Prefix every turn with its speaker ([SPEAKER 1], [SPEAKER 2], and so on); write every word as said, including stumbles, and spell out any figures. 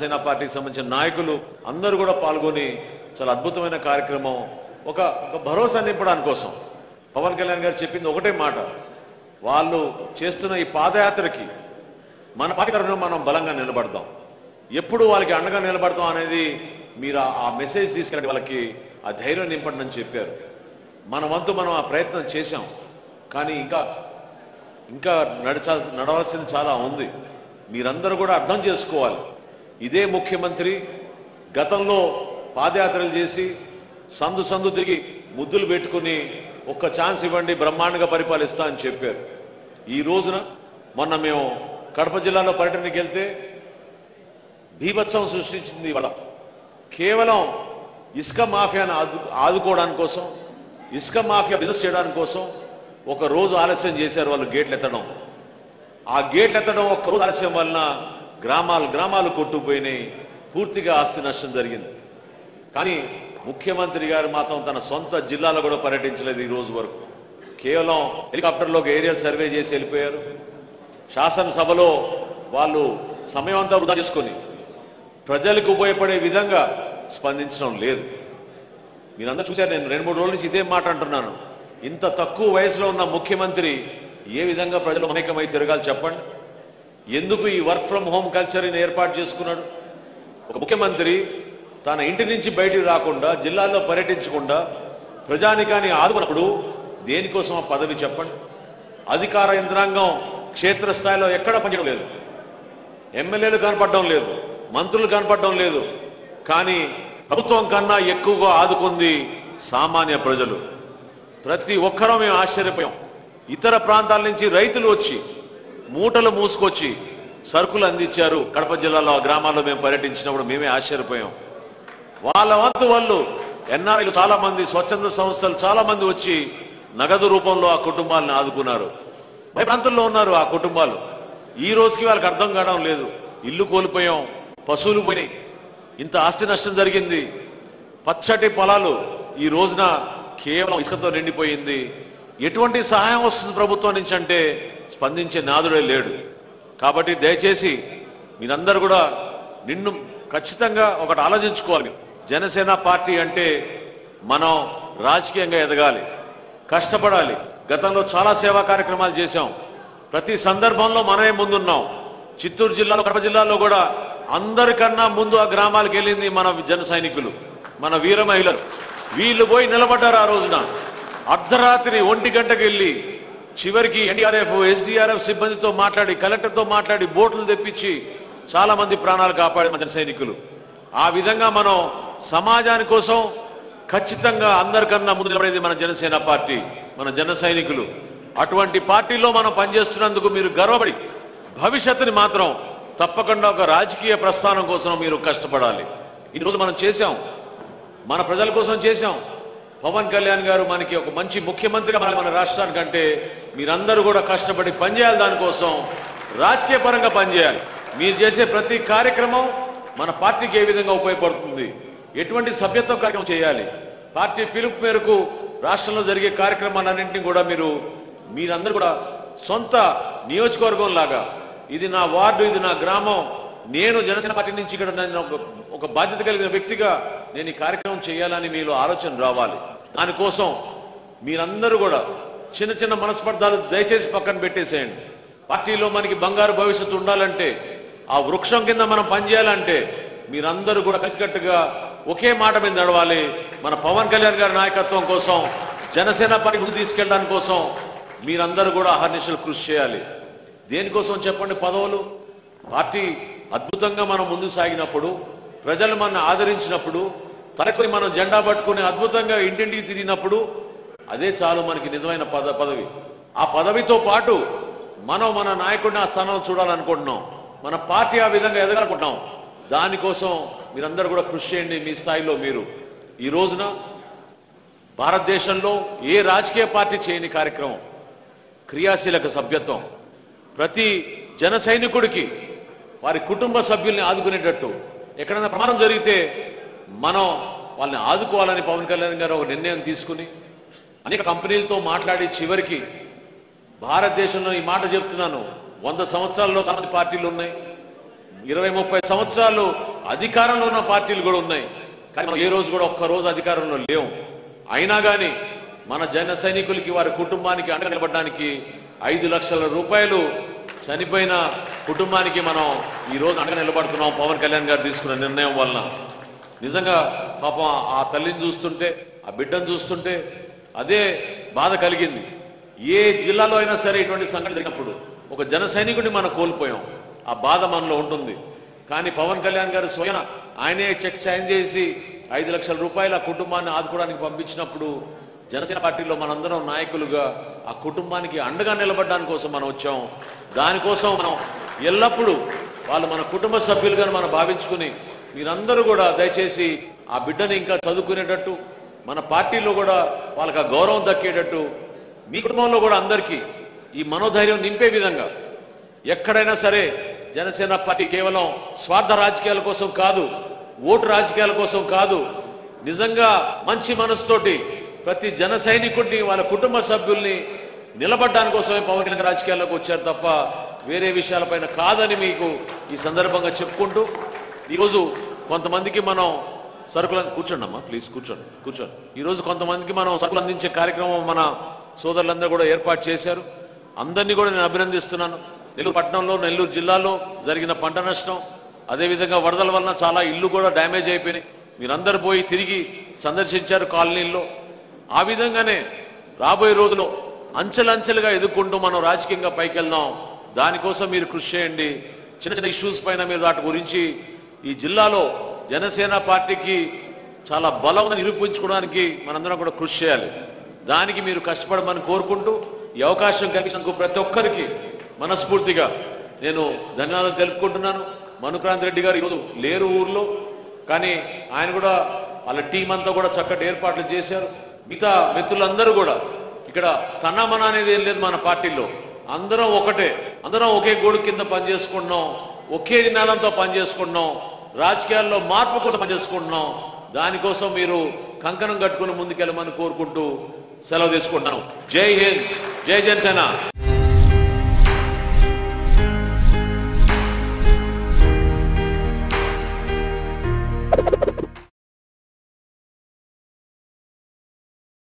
[SPEAKER 1] జనసేన పార్టీకి సంబంధించిన నాయకులు అందరూ కూడా పాల్గొని చాలా అద్భుతమైన కార్యక్రమం, ఒక ఒక భరోసా నింపడానికి కోసం పవన్ కళ్యాణ్ గారు చెప్పింది ఒకటే మాట, వాళ్ళు చేస్తున్న ఈ పాదయాత్రకి మన పార్టీ తరఫున మనం బలంగా నిలబడదాం, ఎప్పుడు వాళ్ళకి అండగా నిలబడతాం అనేది మీరు ఆ మెసేజ్ తీసుకెళ్ళి వాళ్ళకి ఆ ధైర్యం నింపండి అని చెప్పారు. మన వంతు మనం ఆ ప్రయత్నం చేశాం, కానీ ఇంకా ఇంకా నడచాల్ నడవాల్సింది చాలా ఉంది. మీరందరూ కూడా అర్థం చేసుకోవాలి, ఇదే ముఖ్యమంత్రి గతంలో పాదయాత్రలు చేసి సందు సందు తిరిగి ముద్దులు పెట్టుకుని ఒక్క ఛాన్స్ ఇవ్వండి బ్రహ్మాండంగా పరిపాలిస్తా అని చెప్పారు. ఈ రోజున మొన్న మేము కడప జిల్లాలో పర్యటనకి వెళ్తే బీభత్సం సృష్టించింది ఇవాళ. కేవలం ఇసుక మాఫియాను ఆదు ఆదుకోవడానికి కోసం, ఇసుక మాఫియా బిజినెస్ చేయడానికి కోసం ఒక రోజు ఆలస్యం చేశారు వాళ్ళు గేట్లు ఎత్తడం. ఆ గేట్లు ఎత్తడం ఒక్క రోజు ఆలస్యం వలన గ్రామాలు గ్రామాలు కొట్టుకుపోయినాయి, పూర్తిగా ఆస్తి నష్టం జరిగింది. కానీ ముఖ్యమంత్రి గారు మాత్రం తన సొంత జిల్లాలో కూడా పర్యటించలేదు ఈ రోజు వరకు. కేవలం హెలికాప్టర్లోకి ఏరియల్ సర్వే చేసి వెళ్ళిపోయారు. శాసనసభలో వాళ్ళు సమయం అంతా వృధా చేసుకొని ప్రజలకు ఉపయోగపడే విధంగా స్పందించడం లేదు. మీరందరూ చూశారు, నేను రెండు మూడు రోజుల నుంచి ఇదే మాట అంటున్నాను. ఇంత తక్కువ వయసులో ఉన్న ముఖ్యమంత్రి ఏ విధంగా ప్రజలు అనేకమై తిరగాలి చెప్పండి? ఎందుకు ఈ వర్క్ ఫ్రమ్ హోమ్ కల్చర్ని ఏర్పాటు చేసుకున్నాడు? ఒక ముఖ్యమంత్రి తన ఇంటి నుంచి బయటికి రాకుండా, జిల్లాల్లో పర్యటించకుండా ప్రజానికాన్ని ఆదుకున్నప్పుడు దేనికోసం ఆ పదవి చెప్పండి? అధికార యంత్రాంగం క్షేత్రస్థాయిలో ఎక్కడ పనిచేయడం లేదు, ఎమ్మెల్యేలు కనపడడం లేదు, మంత్రులు కనపడడం లేదు, కానీ ప్రభుత్వం కన్నా ఎక్కువగా ఆదుకుంది సామాన్య ప్రజలు. ప్రతి ఒక్కరూ మేము ఆశ్చర్యపోయాం. ఇతర ప్రాంతాల నుంచి రైతులు వచ్చి మూటలు మూసుకొచ్చి సరుకులు అందించారు. కడప జిల్లాలో గ్రామాల్లో మేము పర్యటించినప్పుడు మేమే ఆశ్చర్యపోయాం. వాళ్ళ వంతు వాళ్ళు ఎన్ఆర్ఐలు చాలా మంది, స్వచ్ఛంద సంస్థలు చాలా మంది వచ్చి నగదు రూపంలో ఆ కుటుంబాలను ఆదుకున్నారు. ప్రాంతంలో ఉన్నారు ఆ కుటుంబాలు. ఈ రోజుకి వాళ్ళకి అర్థం కావడం లేదు. ఇల్లు కోల్పోయాం, పశువులు పోయినాయి, ఇంత ఆస్తి నష్టం జరిగింది, పచ్చటి పొలాలు ఈ రోజున కేవలం ఇసుకతో నిండిపోయింది. ఎటువంటి సహాయం వస్తుంది ప్రభుత్వం నుంచి అంటే స్పందించే నాదుడే లేడు. కాబట్టి దయచేసి మీరందరూ కూడా నిన్ను ఖచ్చితంగా ఒకటి ఆలోచించుకోవాలి. జనసేన పార్టీ అంటే మనం రాజకీయంగా ఎదగాలి, కష్టపడాలి. గతంలో చాలా సేవా కార్యక్రమాలు చేశాం, ప్రతి సందర్భంలో మనమే ముందున్నాం. చిత్తూరు జిల్లాలో, కడప జిల్లాలో కూడా అందరికన్నా ముందు ఆ గ్రామాలకు వెళ్ళింది మన జన సైనికులు, మన వీర మహిళలు. వీళ్ళు పోయి నిలబడ్డారు ఆ రోజున. అర్ధరాత్రి ఒంటి గంటకు వెళ్ళి చివరికి ఎన్డీఆర్ఎఫ్, ఎస్డీఆర్ఎఫ్ సిబ్బందితో మాట్లాడి, కలెక్టర్తో మాట్లాడి బోట్లు తెప్పించి చాలా మంది ప్రాణాలు కాపాడే మన జన సైనికులు. ఆ విధంగా మనం సమాజాని కోసం ఖచ్చితంగా అందరికన్నా ముందు నిలబడేది మన జనసేన పార్టీ, మన జన సైనికులు. అటువంటి పార్టీలో మనం పనిచేస్తున్నందుకు మీరు గర్వపడి భవిష్యత్తుని మాత్రం తప్పకుండా ఒక రాజకీయ ప్రస్థానం కోసం మీరు కష్టపడాలి. ఈరోజు మనం చేశాం, మన ప్రజల కోసం చేశాం. పవన్ కళ్యాణ్ గారు మనకి ఒక మంచి ముఖ్యమంత్రిగా మన రాష్ట్రానికంటే మీరందరూ కూడా కష్టపడి పనిచేయాలి. దానికోసం రాజకీయ పరంగా పనిచేయాలి. మీరు చేసే ప్రతి కార్యక్రమం మన పార్టీకి ఏ విధంగా ఉపయోగపడుతుంది, ఎటువంటి సభ్యత్వ కార్యక్రమం చేయాలి, పార్టీ పిలుపు మేరకు రాష్ట్రంలో జరిగే కార్యక్రమాలన్నింటినీ కూడా మీరు మీరందరూ కూడా సొంత నియోజకవర్గం లాగా, ఇది నా వార్డు, ఇది నా గ్రామం, నేను జనసేన పార్టీ నుంచి ఇక్కడ నేను ఒక బాధ్యత కలిగిన వ్యక్తిగా నేను ఈ కార్యక్రమం చేయాలని మీలో ఆలోచన రావాలి. దానికోసం మీరందరూ కూడా చిన్న చిన్న మనస్పర్ధాలు దయచేసి పక్కన పెట్టేసేయండి. పార్టీలో మనకి బంగారు భవిష్యత్తు ఉండాలంటే, ఆ వృక్షం కింద మనం పనిచేయాలంటే మీరందరూ కూడా కలిసికట్టుగా ఒకే మాట మీద నడవాలి. మన పవన్ కళ్యాణ్ గారి నాయకత్వం కోసం, జనసేన పార్టీ ముందుకు తీసుకెళ్ళడానికి కోసం మీరందరూ కూడా అహర్నిశలు కృషి చేయాలి. దేనికోసం చెప్పండి? పదవులు. పార్టీ అద్భుతంగా మనం ముందుకు సాగినప్పుడు, ప్రజలు మన ఆదరించినప్పుడు, తనకొని మనం జెండా పట్టుకుని అద్భుతంగా ఇంటింటికి తిరిగినప్పుడు అదే చాలు మనకి నిజమైన పద పదవి. ఆ పదవితో పాటు మనం మన నాయకుడిని ఆ స్థానంలో చూడాలనుకుంటున్నాం, మన పార్టీ ఆ విధంగా ఎదగాలనుకుంటున్నాం. దానికోసం మీరందరూ కూడా కృషి చేయండి మీ స్థాయిలో మీరు. ఈ రోజున భారతదేశంలో ఏ రాజకీయ పార్టీ చేయని కార్యక్రమం క్రియాశీలక సభ్యత్వం. ప్రతి జన సైనికుడికి వారి కుటుంబ సభ్యుల్ని ఆదుకునేటట్టు, ఎక్కడైనా ప్రమాదం జరిగితే మనం వాళ్ళని ఆదుకోవాలని పవన్ కళ్యాణ్ గారు ఒక నిర్ణయం తీసుకుని అనేక కంపెనీలతో మాట్లాడి చివరికి భారతదేశంలో ఈ మాట చెప్తున్నాను, వంద సంవత్సరాల్లో చాలా పార్టీలు ఉన్నాయి, ఇరవై ముప్పై సంవత్సరాలు అధికారంలో ఉన్న పార్టీలు కూడా ఉన్నాయి. కానీ మనం ఏ రోజు కూడా ఒక్క రోజు అధికారంలో లేవు. అయినా కానీ మన జన సైనికులకి వారి కుటుంబానికి అండగా నిలబడడానికి ఐదు లక్షల రూపాయలు చనిపోయిన కుటుంబానికి మనం ఈ రోజు అండగా నిలబడుతున్నాం. పవన్ కళ్యాణ్ గారు తీసుకున్న నిర్ణయం వలన నిజంగా పాపం ఆ తల్లిని చూస్తుంటే, ఆ బిడ్డను చూస్తుంటే అదే బాధ కలిగింది. ఏ జిల్లాలో అయినా సరే ఇటువంటి సంఘటన జరిగినప్పుడు ఒక జన సైనికుడిని మనం కోల్పోయాం, ఆ బాధ మనలో ఉంటుంది. కానీ పవన్ కళ్యాణ్ గారు స్వయం ఆయనే చెక్ సైన్ చేసి ఐదు లక్షల రూపాయల కుటుంబాన్ని ఆదుకోవడానికి పంపించినప్పుడు జనసేన పార్టీలో మనందరం నాయకులుగా ఆ కుటుంబానికి అండగా నిలబడడానికి కోసం మనం వచ్చాం. దానికోసం మనం ఎల్లప్పుడూ వాళ్ళు మన కుటుంబ సభ్యులుగా మనం భావించుకుని మీరందరూ కూడా దయచేసి ఆ బిడ్డని ఇంకా చదువుకునేటట్టు, మన పార్టీలో కూడా వాళ్ళకి ఆ గౌరవం దక్కేటట్టు, మీ కుటుంబంలో కూడా అందరికీ ఈ మనోధైర్యం నింపే విధంగా ఎక్కడైనా సరే జనసేన పార్టీ కేవలం స్వార్థ రాజకీయాల కోసం కాదు, ఓటు రాజకీయాల కోసం కాదు, నిజంగా మంచి మనసుతోటి ప్రతి జన సైనికుడిని వాళ్ళ కుటుంబ సభ్యుల్ని నిలబడడానికి కోసమే పవన్ కళ్యాణ్ రాజకీయాల్లోకి వచ్చారు తప్ప వేరే విషయాలపైన కాదని మీకు ఈ సందర్భంగా చెప్పుకుంటూ, ఈరోజు కొంతమందికి మనం సరుకులు కూర్చోండి అమ్మా ప్లీజ్ కూర్చోండి కూర్చోండి ఈరోజు కొంతమందికి మనం సరుకులు అందించే కార్యక్రమం మన సోదరులందరూ కూడా ఏర్పాటు చేశారు. అందరినీ కూడా నేను అభినందిస్తున్నాను. నెల్లూరు పట్టణంలో, నెల్లూరు జిల్లాలో జరిగిన పంట నష్టం, అదేవిధంగా వరదల వలన చాలా ఇల్లు కూడా డ్యామేజ్ అయిపోయినాయి. మీరందరూ పోయి తిరిగి సందర్శించారు కాలనీల్లో. ఆ విధంగానే రాబోయే రోజుల్లో అంచెలంచెలుగా ఎదుర్కొంటూ మనం రాజకీయంగా పైకి వెళ్దాం. దానికోసం మీరు కృషి చేయండి. చిన్న చిన్న ఇష్యూస్ పైన మీరు వాటి గురించి ఈ జిల్లాలో జనసేన పార్టీకి చాలా బలం నిరూపించుకోవడానికి మనందరం కూడా కృషి చేయాలి. దానికి మీరు కష్టపడమని కోరుకుంటూ ఈ అవకాశం కలిగినందుకు ప్రతి ఒక్కరికి మనస్ఫూర్తిగా నేను ధన్యవాదాలు తెలుపుకుంటున్నాను. మనుక్రాంత్ రెడ్డి గారు ఈరోజు లేరు ఊర్లో, కానీ ఆయన కూడా వాళ్ళ టీం అంతా కూడా చక్కటి ఏర్పాట్లు చేశారు. మిగతా మిత్రులందరూ కూడా ఇక్కడ తనమన అనేది ఏం లేదు. మన పార్టీలో అందరం ఒకటే, అందరం ఒకే గోడు కింద పనిచేసుకుంటున్నాం, ఒకే నినాదంతో పనిచేసుకుంటున్నాం, రాజకీయాల్లో మార్పు కోసం పనిచేసుకుంటున్నాం. దానికోసం మీరు కంకణం కట్టుకుని ముందుకెళ్ళమని కోరుకుంటూ సెలవు తీసుకుంటున్నాను. జై హింద్, జై జనసేన.